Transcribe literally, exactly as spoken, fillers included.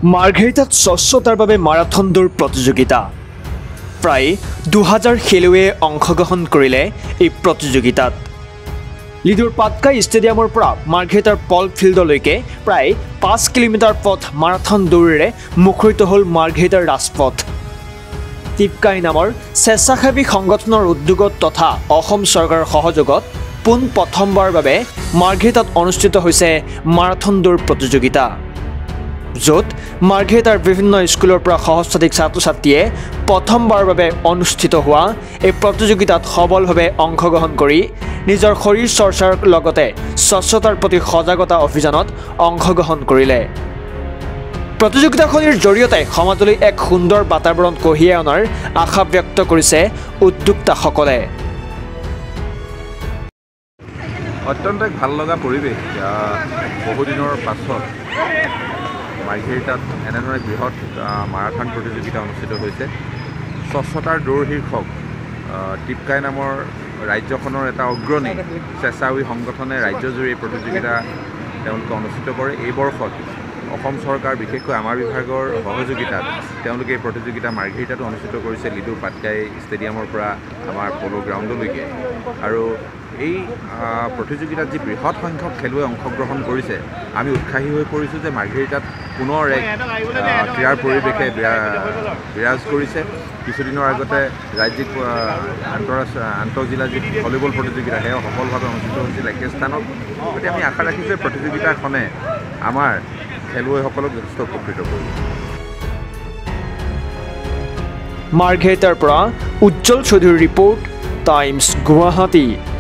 মাৰ্ঘেৰিটাত স্বচ্ছতাৰ বাবে মাৰাথন দৌৰ প্ৰতিযোগিতা প্ৰায় দুহাজাৰ খেলুৱৈয়ে অংশগ্ৰহণ কৰিলে এই প্ৰতিযোগিতাত লিডুৰ পাটকাই ষ্টেডিয়ামৰ পৰা মাৰ্ঘেৰিটাৰ পল ফিল্ডলৈকে প্ৰায় পাঁচ কিলোমিটাৰ পথ মাৰাথন দৌৰেৰে মুখৰিত হ'ল মাৰ্ঘেৰিটাৰ ৰাজপথ টিপকাই নামৰ স্বেচ্ছাসেৱী সংগঠনৰ উদ্যোগত তথা অসম চৰকাৰৰ সহযোগত পোন প্ৰথমবাৰৰ বাবে মাৰ্ঘেৰিটাত অনুষ্ঠিত হৈছে মাৰাথন দৌৰ প্ৰতিযোগিতা য'ত মাৰ্ঘেৰিটাৰ বিভিন্ন স্কুলৰ পৰা সহস্ৰাধিক ছাত্ৰ ছাত্ৰীয়ে প্ৰথমবাৰৰ বাবে অনুষ্ঠিত হোৱা এই প্ৰতিযোগিতাত সবলভাৱে অংশগ্ৰহণ কৰি নিজৰ শৰীৰ চৰ্চাৰ লগতে স্বচ্ছতাৰ প্ৰতি সজাগতা অভিযানত অংশগ্ৰহণ কৰিলে প্ৰতিযোগিতাখনিৰ জৰিয়তে সমাজলৈ এক সুন্দৰ বাতাবৰণ কঢ়িয়াই অনাৰ আশা ব্যক্ত কৰিছে উদ্যোক্তাসকলে অত্যন্ত ভাল লগা পৰিৱেশ বহুদিনৰ পাছত মাৰ্ঘেৰিটাত এনেদৰে বৃহৎ মাৰাথন প্ৰতিযোগিতা অনুষ্ঠিত হৈছে স্বচ্ছতাৰ দৌৰ শীৰ্ষক টিপকাই নামৰ ৰাজ্যখনৰ এটা অগ্ৰণী স্বেচ্ছাসেৱী সংগঠনে ৰাজ্যজুৰি এই প্ৰতিযোগিতা তেওঁলোকে অনুষ্ঠিত কৰে এই বৰ্ষত অসম চৰকাৰ বিশেষকৈ আমাৰ বিভাগৰ সহযোগিতাত তেওঁলোকে এই প্ৰতিযোগিতা মাৰ্ঘেৰিটাতো অনুষ্ঠিত কৰিছে লিডুৰ পাটকাই ষ্টেডিয়ামৰ পৰা আমাৰ প'ল' গ্ৰাউণ্ডলৈকে আৰু এই প্ৰতিযোগিতাত যি বৃহৎ সংখ্যক খেলুৱৈ অংশগ্ৰহণ কৰিছে আমি উৎসাহী হৈ পৰিছোঁ যে মাৰ্ঘেৰিটাত পুনৰ এক ক্ৰীড়াৰ পৰিৱেশে বিৰাজ কৰিছে কিছুদিনৰ আগতে ৰাজ্যিক আন্তঃৰাষ্ট্ৰীয় আন্তঃজিলা যি ভলীবল প্ৰতিযোগিতা সেয়া সফলভাৱে অনুষ্ঠিত হৈছিল একে স্থানত গতিকে আমি আশা ৰাখিছোঁ যে প্ৰতিযোগিতাখনে আমাৰ খেলুৱৈসকলক যথেষ্ট উপকৃত কৰিব মাৰ্ঘেৰিটাৰ পৰা উজ্জ্বল চৌধুৰীৰ ৰিপৰ্ট টাইমছ গুৱাহাটী।